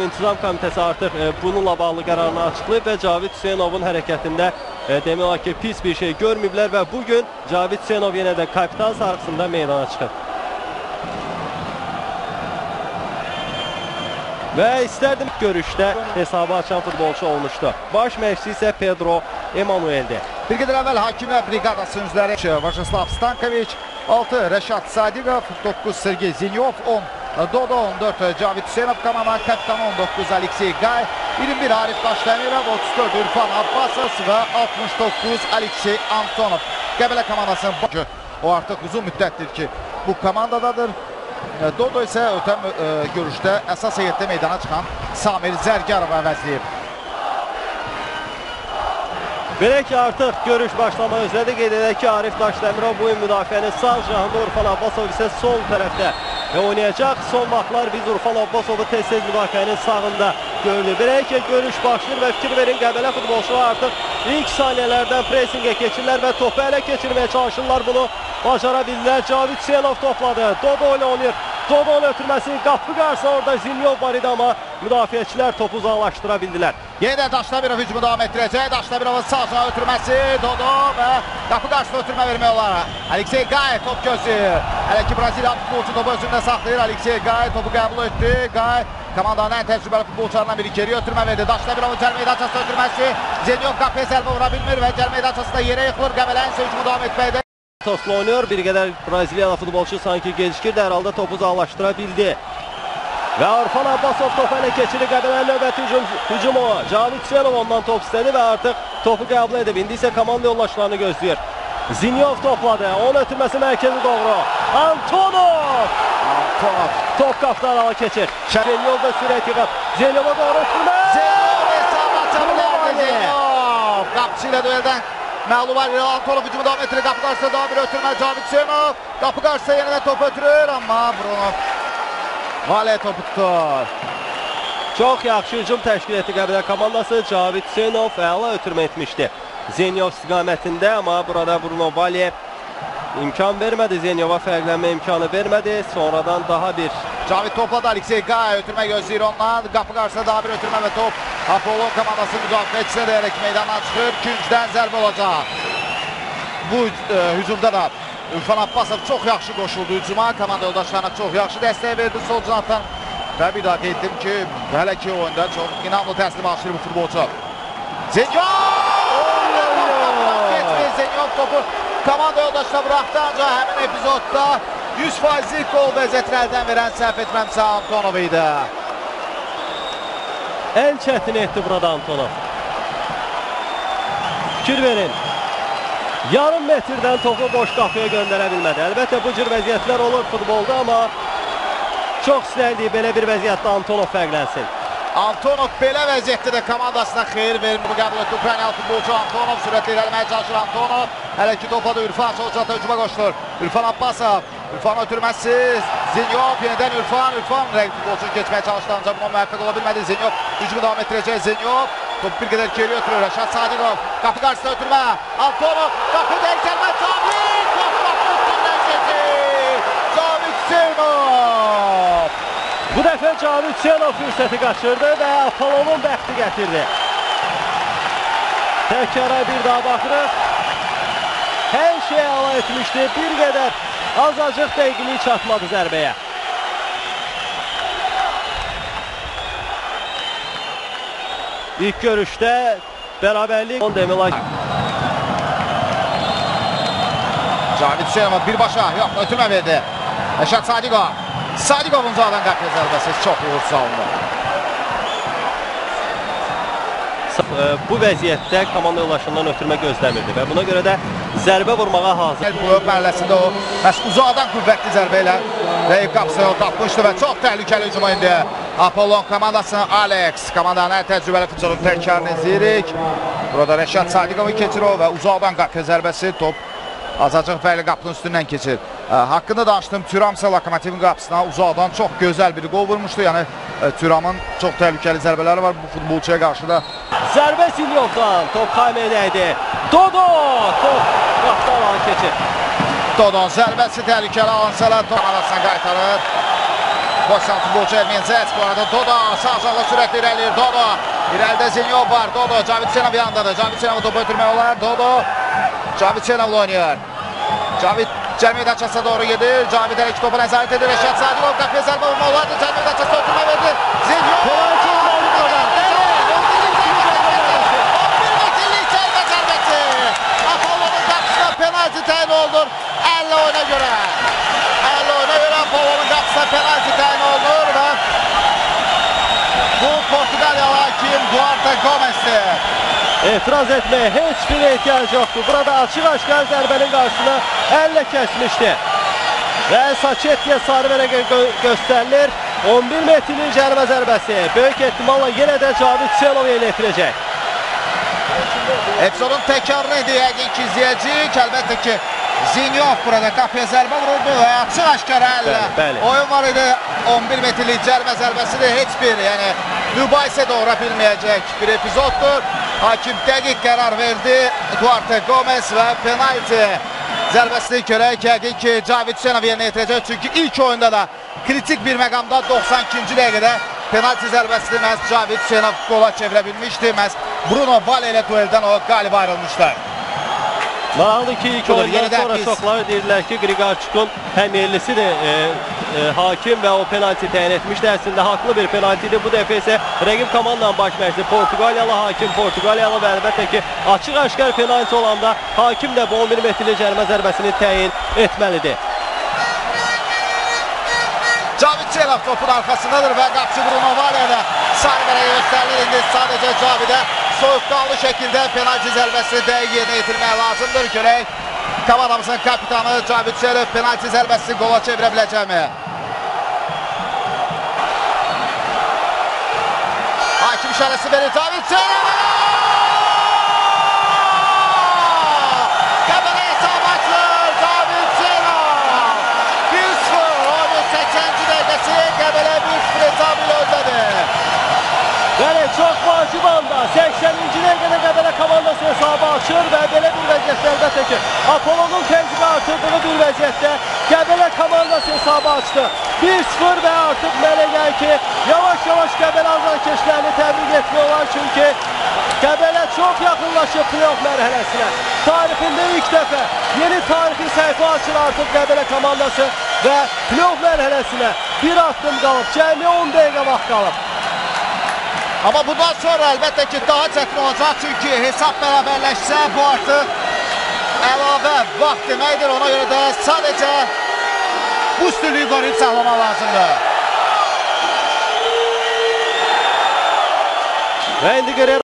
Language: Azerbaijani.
İntizam Komitəsi artıq bununla bağlı qərarını açıqlayıb və Cavid Hüseynovun hərəkətində demək olar ki, pis bir şey görməyiblər və bugün Cavid Hüseynov yenə də kapitan sarğısında meydana çıxıb. Və istərdim görüşdə hesabı açan futbolçu olmuşdu. Baş məşqçi isə Pedro Emanuel'dir. Bir qədər əvvəl Hakimlər Briqadasının üzvləri Vacislav Stankoviç, 6 Rəşad Sadiqov, 9 Sergey Zinyov, 10 Dodo, 14 Cavid Hüseynov, komandanın kapitanı 19 Aleksey Gay, 21 Arif Daşdemirov, 34 Ürfan Abbasov və 69 Aleksey Antonov. Qəbələ komandasının o artıq uzun müddətdir ki, bu komandadadır. Dodo isə ötən görüşdə əsas heyətdə meydana çıxan Samir Zərgərov əvəzləyib. Belə ki, artıq görüş başlamaq üzrədir. Qeyd edək ki, Arif Daşdemirov bu gün müdafiənin sağ cihanda, Ürfan Abbasov isə sol tərəfdə oynayacaq. Son vaxtlar biz Ürfan Abbasovu tez-tez müdafiənin sağında görülür. Belə ki, görüş başlayır və fikir verin, Qəbələ futbolçular artıq ilk saniyələrdən presingə keçirlər və topu ələ keçirməyə çalışırlar. Bunu bacara bildilər. Cavid Hüseynov topladı. Dodo ilə oynayır. Dodonun ötürməsi qapı qarşısında orada Zinyov var idi, amma müdafiəçilər topu uzaqlaşdıra bildilər. Yenə də Daşdemirov hücumu davam etdirəcək. Daşdemirovun sağ ötürməsi, Dodo və qapı qarşısında ötürmə vermək olar. Aleksey Gay top gözləyir. Hələ ki, Braziliya futbolçu topu özündə saxlayır. Aleksey Gay topu qəbul etdi. Gay komandanın ən təcrübəli futbolçularından biri geri ötürmə verdi. Daşdemirovun cəl meydançasında ötürməsi. Zenyov qapıya zərbə vura bilmir və cəl meydançasında yerə yıxılır. Qəbələ isə hücumu davam etməkdə. Tosla oynuyor. Bir qədər Braziliyalı futbolçu sanki gecikir də herhalde topu uzaqlaşdıra bildi. Və Ürfan Abbasov topu ələ keçirir. Qəbələnin növbəti hücumu. Cavid Hüseynov ondan top istədi və artıq topu qəbul edib. İndi isə komanda yoldaşlarını gözləyir. Zinyov topladı. Onun ötürməsi mərkəzi doğru. Antonov! Top qapıdan ala keçir. Zenyov da sürət yığıb. Zenyova doğru ötürmə! Zenyov hesab aça bilərdi. Zenyov qapıcı ilə dueldən məğlub var. Antonov hücumu davam etdirir. Qapı qarşısında daha bir ötürmə. Cavid Hüseynov qapı qarşısında yenə də top ötürür, amma Bruno Vale topu tutur. Çox yaxşı hücum təşkil etdi Qəbələ komandası. Cavid Hüseynov əla ötürmə etmişdi Zenyov istiqamətində, amma burada Bruno Vale imkan vermədi. Zenyova fərqlənmə imkanı vermədi. Sonradan daha bir Cavid topladı. Aleksey Gay ötürmə gözləyir ondan. Qapı qarşısında daha bir ötürmə və top Apollon komandası müdafiəçisinə deyərək meydandan çıxır. Küncdən zərbə olacaq. Bu hücumda da Ürfan Abbasov çox yaxşı qoşuldu hücuma. Komanda yoldaşlarına çox yaxşı dəstək verdi sol cinatdan. Və bir daha qeyd etdim ki, hələ ki oyunda çox inamlı təslim alışır bu futbolçu. Zenyov topu komanda yoldaşına bıraxdı, ancaq həmin epizodda 100%lik gol vəziyyətini əldən verən səhv etməmsə Antonov idi. Ən çətin etdi burada Antonov. Fikir verin. Yarım metrdən topu boş qapıya göndərə bilmədi. Əlbəttə bu cür vəziyyətlər olur futbolda, amma çox istərdik belə bir vəziyyətdə Antonov fərqlənsin. Antonov belə vəziyyətdə də komandasına xeyir vermir. Bu qəbul etdi Ukraynalı futbolcu Antonov. Sürətlə irəliməyə çalışır Antonov. Hələ ki topladı Ürfan, sol cinatda hücuma qoşulur. Ürfan Abbasov. Ürfan ötürməsi. Zenyov yenidən Ürfan. Ürfan rəqib futbolçunu keçməyə çalışdı, ancaq buna müvəffəq ola bilmədi. Zenyov hücumu davam etdirəcək. Zenyov topu bir qədər geri ötürür. Rəşad Sadiqov. Qapı qarşısında ötürmə. Antonov. Qapı dəyişəlmə. Cavid. Qapı üstündən keçir. Cavid Hüseynov. Bu dəfə Cavid Hüseynov fürsəti qaçırdı və Apollonun bəxti gətirdi. Təkara bir daha baxırıq. Hər şey əla etmişdi. Bir qədər azacıq dəqiqliyi çatmadı zərbəyə. İlk görüşdə bərabərlik demək olar. Cavid Hüseynov birbaşa ötürmə verdi. Rəşad Sadiqov. Sadiqovun zaten qapıya zərbəsi çox uğursuz alındı. Bu vəziyyətdə komanda yoldaşından ötürmə gözləmirdi və buna görə də zərbə vurmağa hazır. Bu mərhələsində o məhz uzaqdan qüvvətli zərbə ilə rəqib qapısını tapmışdı və çox təhlükəli hücuma indi. Apollon komandasının Alex, komandanın ən təcrübəli futbolçunun təkrarını izləyirik. Burada Rəşad Sadiqovun keçir o və uzaqdan qapıya zərbəsi top azacıq fərqli qapının üstündən keçir. Haqqında danışdım, Türamsa Lokomotivin qapısına uzaqdan çox gözəl bir gol vurmuşdu. Yəni Türamın çox təhlükəli zərbələri var bu futbolçuya qarşı da. Zərbə Zinyovdan, top Xaymədəydi. Dodo, top qapıdan alan keçir. Dodon zərbəsi təhlükəli alansalar top arasına qaytarır. Boşsan futbolcu Ermenzəs. Bu arada Dodo sağ sürətli irəliyir. Dodo. İrəlidə Zinyob var. Dodo. Cavid Hüseynov yanındadır. Cavid Hüseynov'u topu ötürmək olar. Dodo. Cavid Hüseynov'la oynayır. Cavid cəmi meydançasına doğru gedir. Cavid hələ ki topu nəzarət edir. Rəşad Sadilov qapıya zərbə vurma olardı. Cəmi meydançasına ötürmə verdi. Zinyob. Penaltı olmalı burada. 11 metrlik cərbə zərbəsi. Apollonun qapısına penalti təyin olunur. 50 oyuna görə. 50 oyuna görə Apollonun qapısına penalti təyin olunur və bu Portuqaliyalı hakim Duarte Gomes'tir. Etiraz etmeye hiçbir ihtiyaç yoktu. Burada açıq-aşkar zərbənin qarşısına elle kesmişti. Ve Saçetti'ye sarı verə gösterilir. 11 metrlik cərimə zərbəsi. Böyük ehtimalla yine de Cavid Hüseynov yerine etirecek. Epsonun təkrarını idi yəqin ki izləyəcəyik. Əlbəttə ki Zinyob burada qapıya zərbə vururdu və açıq-aşkar əllə oyun var idi. 11 metrlik cərimə zərbəsini heç bir mübahisə doğura bilməyəcək bir epizoddur. Hakim dəqiq qərar verdi. Duarte Gomes və penalti zərbəsini görək. Yəqin ki Cavid Hüseynov yerinə yetirəcək. Çünki ilk oyunda da kritik bir məqamda 92-ci dəqiqədə penalti zərbəsini məhz Cavid Hüseynov qola çevirə bilmişdi. Məhz Bruno Vale ilə dueldən o qalib ayrılmışlar. Maraqlı ki ilk oyundan sonra çoxları deyirlər ki Grigarçuk'un həm yerlisidir hakim və o penalti təyin etmişdi. Əslində haqlı bir penaltiydi. Bu dəfə isə rəqib komandanın baş məşqçisi Portuqaliyalı hakim, Portuqaliyalı və əlbəttə ki açıq-aşkar penalti olanda hakim də bu 11 metrlik cərimə zərbəsini təyin etməlidir. Cavid Hüseynov topun arxasındadır və qapıcı Bruno Vale ilə sarı verəyə göstərilir. İndi sadəcə Cavidə soyuqqanlı şəkildə penalti zərbəsini dəqiq yerinə yetirmək lazımdır. Görək komandamızın kapitanı Cavid Hüseynov penalti zərbəsini qola çevirə biləcəkmi? Hakim işarəsi verir Cavid Hüseynov. Qəbələ hesab açılır Cavid Hüseynov. 1-0 oyunun 80-ci dəqiqəsi Qəbələ 1-0 hesabı ilə öndədir. Yani çok vacib anda 80-ci dəqiqədə Qəbələ komandası hesabı açır və belə bir vəziyyətdə əlbəttə ki Apollonun təcrübə artırdığı bir vəziyyətdə Qəbələ komandası hesabı açdı. 1-0 və artıq mənə gəlir ki yavaş-yavaş Qəbələ azarkeşlərini təbrik etmiyorlar çünki Qəbələ çox yaxınlaşıb playoff mərhələsinə. Tarixində ilk dəfə yeni tarixi səhifə açır artıq Qəbələ komandası və playoff mərhələsinə bir addım qalıb. Cəmi 10 dəqiqə vaxt qalıb. Amma bundan sonra əlbəttə ki daha çətin olacaq çünki hesab bərabərləşsə bu artıq əlavə vaxt deməkdir. Ona görə də sadəcə bu üstünlüyü qoruyub saxlamaq lazımdır. Və indi görək